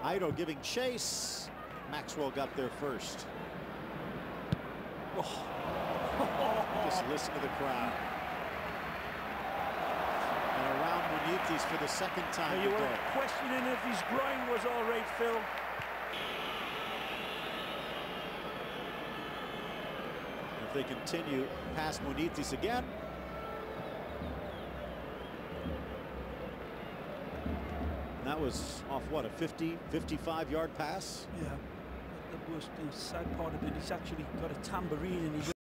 Ido giving chase. Maxwell got there first. Oh. Just listen to the crowd. And around Benitez for the second time You today. were questioning if his groin was all right, Phil. If they continue past Benitez again. And that was off what, a 55-yard pass? Yeah. The worst sad part of it, he's actually got a tambourine in his